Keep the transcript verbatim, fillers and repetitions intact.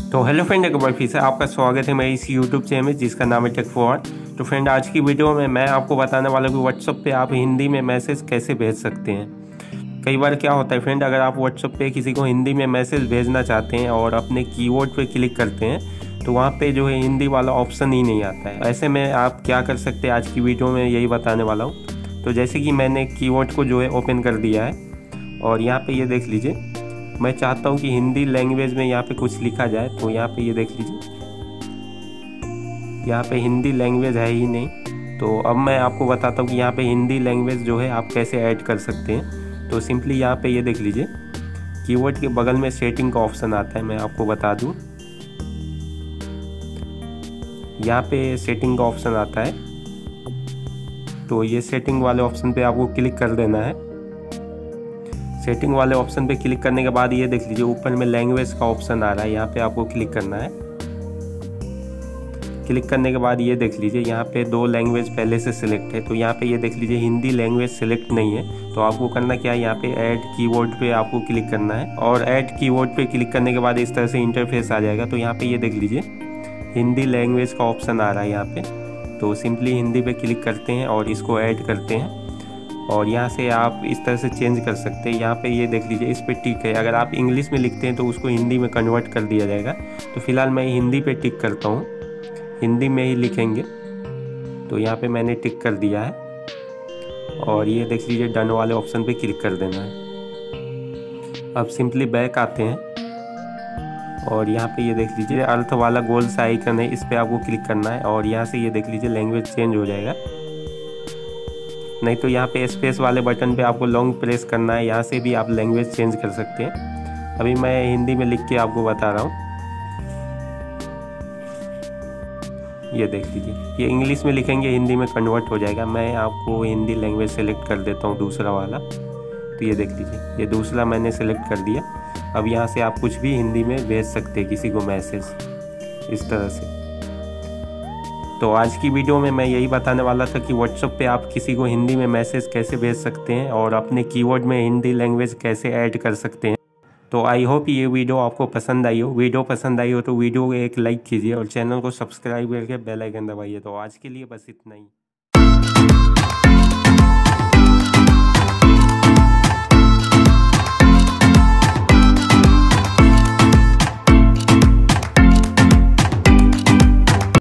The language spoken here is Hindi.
तो हेलो फ्रेंड, एक बार फिर से आपका स्वागत है मेरी इस यूट्यूब चैनल में जिसका नाम है टेक फॉर। तो फ्रेंड, आज की वीडियो में मैं आपको बताने वाला हूँ कि व्हाट्सएप पे आप हिंदी में मैसेज कैसे भेज सकते हैं। कई बार क्या होता है फ्रेंड, अगर आप व्हाट्सएप पे किसी को हिंदी में मैसेज भेजना चाहते हैं और अपने कीवर्ड पे क्लिक करते हैं तो वहाँ पे जो है हिंदी वाला ऑप्शन ही नहीं आता है। ऐसे में आप क्या कर सकते हैं, आज की वीडियो में यही बताने वाला हूँ। तो जैसे कि मैंने कीवर्ड को जो है ओपन कर दिया है और यहाँ पे ये देख लीजिए, मैं चाहता हूँ कि हिंदी लैंग्वेज में यहाँ पे कुछ लिखा जाए। तो यहाँ पे ये देख लीजिए, यहाँ पे हिंदी लैंग्वेज है ही नहीं। तो अब मैं आपको बताता हूँ कि यहाँ पे हिंदी लैंग्वेज जो है आप कैसे ऐड कर सकते हैं। तो सिंपली यहाँ पे ये देख लीजिए, कीवर्ड के बगल में सेटिंग का ऑप्शन आता है। मैं आपको बता दूँ, यहाँ पे सेटिंग का ऑप्शन आता है। तो ये सेटिंग वाले ऑप्शन पे आपको क्लिक कर देना है। सेटिंग वाले ऑप्शन पे क्लिक करने के बाद ये देख लीजिए, ऊपर में लैंग्वेज का ऑप्शन आ रहा है, यहाँ पे आपको क्लिक करना है। क्लिक करने के बाद ये देख लीजिए, यहाँ पे दो लैंग्वेज पहले से सिलेक्ट है। तो यहाँ पे ये देख लीजिए, हिंदी लैंग्वेज सिलेक्ट नहीं है। तो आपको करना क्या है, यहाँ पे ऐड कीवर्ड पे आपको क्लिक करना है और ऐड कीवर्ड पे क्लिक करने के बाद इस तरह से इंटरफेस आ जाएगा। तो यहाँ पे ये देख लीजिए, हिंदी लैंग्वेज का ऑप्शन आ रहा है यहाँ पे। तो सिंपली हिंदी पे क्लिक करते हैं और इसको ऐड करते हैं और यहाँ से आप इस तरह से चेंज कर सकते हैं। यहाँ पे ये देख लीजिए, इस पे टिक है। अगर आप इंग्लिश में लिखते हैं तो उसको हिंदी में कन्वर्ट कर दिया जाएगा। तो फिलहाल मैं हिंदी पे टिक करता हूँ, हिंदी में ही लिखेंगे। तो यहाँ पे मैंने टिक कर दिया है और ये देख लीजिए, डन वाले ऑप्शन पे क्लिक कर देना है। अब सिंपली बैक आते हैं और यहाँ पे ये देख लीजिए, अर्थ वाला गोल सा आइकन है, इस पर आपको क्लिक करना है और यहाँ से ये देख लीजिए, लैंग्वेज चेंज हो जाएगा। नहीं तो यहाँ पे स्पेस वाले बटन पे आपको लॉन्ग प्रेस करना है, यहाँ से भी आप लैंग्वेज चेंज कर सकते हैं। अभी मैं हिंदी में लिख के आपको बता रहा हूँ। ये देख लीजिए, ये इंग्लिश में लिखेंगे हिंदी में कन्वर्ट हो जाएगा। मैं आपको हिंदी लैंग्वेज सेलेक्ट कर देता हूँ, दूसरा वाला। तो ये देख लीजिए, ये दूसरा मैंने सेलेक्ट कर दिया। अब यहाँ से आप कुछ भी हिंदी में भेज सकते हैं किसी को मैसेज, इस तरह से। तो आज की वीडियो में मैं यही बताने वाला था कि व्हाट्सएप पे आप किसी को हिंदी में मैसेज कैसे भेज सकते हैं और अपने कीवर्ड में हिंदी लैंग्वेज कैसे ऐड कर सकते हैं। तो आई होप ये वीडियो आपको पसंद आई हो। वीडियो पसंद आई हो तो वीडियो को एक लाइक कीजिए और चैनल को सब्सक्राइब करके बेल आइकन दबाइए। तो आज के लिए बस इतना ही।